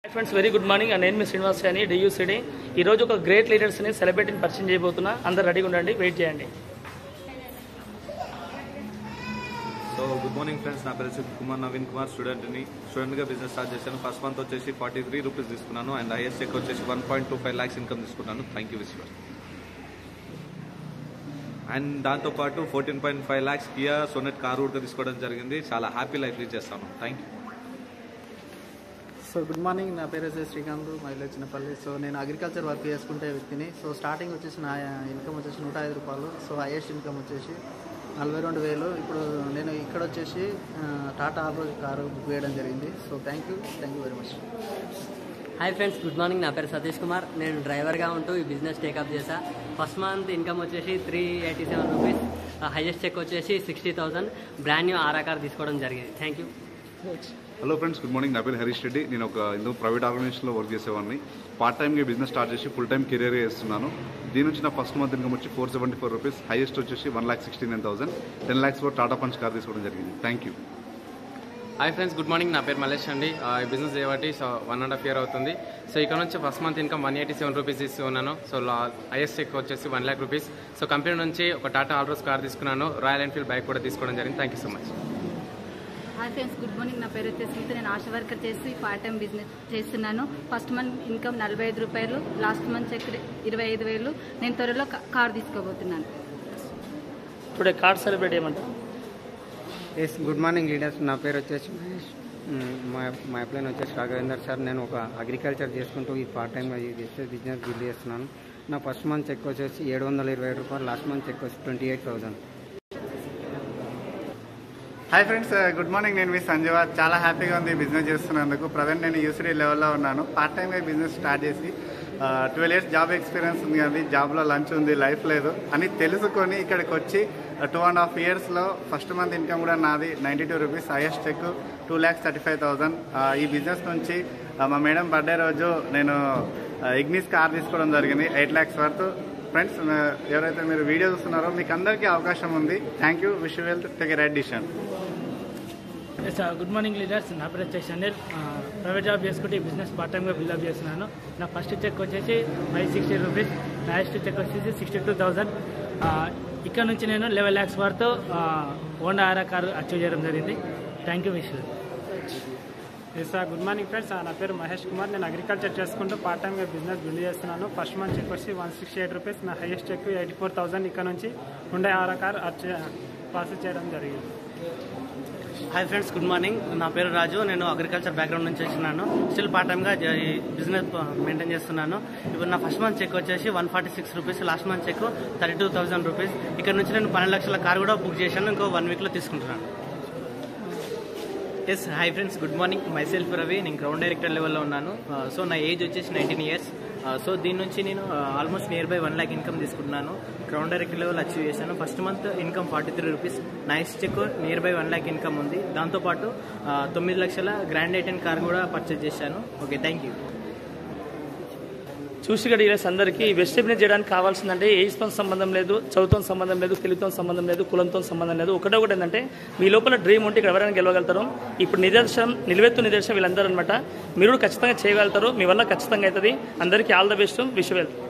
Friends very good morning నేను మీ శ్రీనివాస్ అని డియూసిడి ఈరోజు ఒక గ్రేట్ లీడర్స్ని సెలబ్రిటీని పరిచయం చేయబోతున్నా. అందరు రెడీగా ఉండండి, వెయిట్ చేయండి. సో గుడ్ మార్నింగ్ ఫ్రెండ్స్, నా పేరు కుమార్ నవీన్ కుమార్. స్టూడెంట్గా బిజినెస్ స్టార్ట్ చేశాను. ఫస్ట్ మంత్ వచ్చేసి 43 రూపీస్ తీసుకున్నాను అండ్ హైయెస్ట్ చెక్ వచ్చేసి 1.25 lakhs ఇన్కమ్ తీసుకున్నాను. థ్యాంక్ యూ విశ్వర్. అండ్ దాంతోపాటు 14.5 lakhs కియా సోనెట్ కార్ కూడా తీసుకోవడం జరిగింది. చాలా హ్యాపీ లైఫ్ లీడ్ చేస్తాను. Thank you. So good morning, నా పేరు వచ్చేసి శ్రీకాంత్, మైలో చిన్నపల్లి. సో నేను అగ్రికల్చర్ వర్క్ చేసుకుంటే వ్యక్తిని. సో స్టార్టింగ్ వచ్చేసి నా ఇన్కమ్ వచ్చేసి 105 రూపాయలు. సో హైయెస్ట్ ఇన్కమ్ వచ్చేసి 42,000. ఇప్పుడు నేను ఇక్కడ వచ్చేసి టాటా ఆల్రోజ్ కారు బుక్ చేయడం జరిగింది. So thank you very much. Hi friends, good morning. నా పేరు సతీష్ కుమార్. నేను డ్రైవర్గా ఉంటూ ఈ బిజినెస్ టేకప్ చేశా. ఫస్ట్ మంత్ ఇన్కమ్ వచ్చేసి 387 రూపీస్, హైయెస్ట్ చెక్ వచ్చేసి 60,000. బ్రాండ్ న్యూ ఆరా కార్ తీసుకోవడం జరిగింది. Thank you. Hello friends, good morning. నా పేరు హరీష్ రెడ్డి. నేను ఒక ఇందులో ప్రైవేట్ ఆర్గనైజేషన్లో వర్క్ చేసేవాడిని. పార్ట్ టైమ్గా బిజినెస్ స్టార్ట్ చేసి ఫుల్ టైం కెరీర్గా చేస్తున్నాను. దీని నుంచి నా ఫస్ట్ మంత్ ఇన్కమ్ వచ్చి 474 రూపీస్, హైయెస్ట్ వచ్చేసి 1,69,000. 10 lakhs కూడా టాటా పంచ్ కార్ తీసుకోవడం జరిగింది. Thank you. Hi friends, good morning. నా పేరు మలేష్ అండి. ఈ బిజినెస్ చేయబట్టి 1.5 year అవుతుంది. సో ఇక్కడ నుంచి ఫస్ట్ మంత్ ఇన్కమ్ 187 రూపీస్ తీసుకున్నాను. సో హైయెస్ట్ చెక్ వచ్చేసి 1 lakh రూపీస్. సో కంపెనీ నుంచి ఒక టాటా ఆల్రోజ్ కార్ తీసుకున్నాను. రాయల్ ఎన్ఫీల్డ్ బైక్ కూడా తీసుకోవడం జరిగింది. Thank you so much. Hi friends, good morning. నా పేరు వచ్చేసి నేను ఆశా వర్కర్ చేసి పార్ట్ టైం బిజినెస్ చేస్తున్నాను. ఫస్ట్ మంత్ ఇన్కమ్ 45 రూపాయలు, లాస్ట్ మంత్ చెక్ 25,000. నేను త్వరలో కార్ తీసుకోబోతున్నాను. టుడే కార్ సెలబ్రేట్ చేయమంటారు. Yes, good morning leaders. నా పేరు వచ్చేసి మహేష్. మా అప్లైన్ వచ్చేసి రాఘవేందర్ సార్. నేను ఒక అగ్రికల్చర్ చేసుకుంటూ ఈ పార్ట్ టైంగా చేస్తే బిజినెస్ బిల్డ్ చేస్తున్నాను. నా ఫస్ట్ మంత్ చెక్ వచ్చేసి 727 రూపాయలు, లాస్ట్ మంత్ చెక్ వచ్చి 28,000. Hi friends, good morning. నేను మీ సంజీవ. చాలా హ్యాపీగా ఉంది బిజినెస్ చేస్తున్నందుకు. ప్రజెంట్ నేను యూసిడీ లెవెల్లో ఉన్నాను. పార్ట్ టైంగా బిజినెస్ స్టార్ట్ చేసి 12 years జాబ్ ఎక్స్పీరియన్స్ ఉంది. కానీ జాబ్లో లంచ్ ఉంది, లైఫ్ లేదు అని తెలుసుకొని ఇక్కడికి వచ్చి 2.5 yearsలో ఫస్ట్ మంత్ ఇన్కమ్ కూడా నాది 92 రూపీస్, హైయెస్ట్ చెక్ 2,35,000. ఈ బిజినెస్ నుంచి మా మేడం బర్త్డే రోజు నేను ఇగ్నిస్ కార్ తీసుకోవడం జరిగింది 8 lakhs వర్త్. ఫ్రెండ్స్, ఎవరైతే మీరు వీడియో చూస్తున్నారో మీకు అందరికీ అవకాశం ఉంది. Thank you. Wish you well take a right decision. Good morning leaders. నా పేరు వచ్చేసి అనిల్. ప్రైవేట్ జాబ్ చేసుకుంటే ఈ బిజినెస్ పార్ట్ టైంగా బిల్డప్ చేస్తున్నాను. నా ఫస్ట్ చెక్ వచ్చేసి 560 రూపీస్, హైయెస్ట్ చెక్ వచ్చేసి 62,000. ఇక్కడ నుంచి నేను 11 lakhs వరకు హోండా ఆరా కారు అచీవ్ చేయడం జరిగింది. Thank you wish. Yes good morning friends. నా పేరు మహేష్ కుమార్. నేను అగ్రికల్చర్ చేసుకుంటూ పార్ట్ టైంగా బిజినెస్ బిల్డ్ చేస్తున్నాను. ఫస్ట్ మంత్ చెక్ వచ్చి 168 రూపీస్, నా హైయెస్ట్ చెక్ 84,000. ఇక్కడ నుంచి హుండై ఆరా కార్ పాస్ చేయడం జరిగింది. Hi friends, good morning. నా పేరు రాజు. నేను అగ్రికల్చర్ బ్యాక్గ్రౌండ్ నుంచి వచ్చినాను. స్టిల్ పార్ట్ టైమ్గా ఈ బిజినెస్ మెయింటైన్ చేస్తున్నాను. ఇప్పుడు నా ఫస్ట్ మంత్ చెక్ వచ్చేసి 146 rupees, last month check 32,000 rupees. ఇక్కడ నుంచి నేను 12 లక్షల కార్ కూడా బుక్ చేశాను. ఇంకో 1 weekలో తీసుకుంటున్నాను. Yes hi friends, good morning. Myself Ravi. నేను గ్రౌండ్ డైరెక్టర్ లెవెల్లో ఉన్నాను. సో నా ఏజ్ వచ్చేసి 19 years. సో దీని నుంచి నేను almost near by 1 lakh income తీసుకుంటున్నాను. గ్రౌండ్ డైరెక్టర్ లెవెల్ అచీవ్ చేశాను. First month income 43 rupees, nice check near by 1 lakh income ఉంది. దాంతోపాటు 9 లక్షల గ్రాండ్ ఐటెన్ కార్ కూడా పర్చేజ్ చేశాను. Okay, thank you. చూసిగా డీలర్స్ అందరికీ బెస్ట్ బిజినెస్ చేయడానికి కావాల్సిందంటే ఏజ్తో సంబంధం లేదు, చదువుతో సంబంధం లేదు, తెలివితో సంబంధం లేదు, కులంతో సంబంధం లేదు. ఒకటి ఏంటంటే మీ లోపల డ్రీమ్ ఉంటే ఇక్కడ ఎవరైనా గెలవగలుగుతారు. ఇప్పుడు నిలువెత్తు నిదర్శనం వీళ్ళందరూ అనమాట. మీరు ఖచ్చితంగా చేయగలుగుతారు. మీ వల్ల ఖచ్చితంగా అవుతుంది. అందరికీ all the best. Wish well.